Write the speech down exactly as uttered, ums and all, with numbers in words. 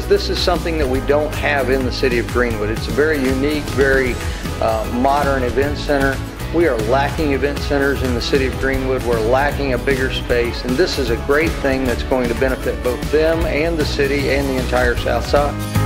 because this is something that we don't have in the city of Greenwood. It's a very unique, very uh, modern event center. We are lacking event centers in the city of Greenwood. We're lacking a bigger space, and this is a great thing that's going to benefit both them and the city and the entire South Side.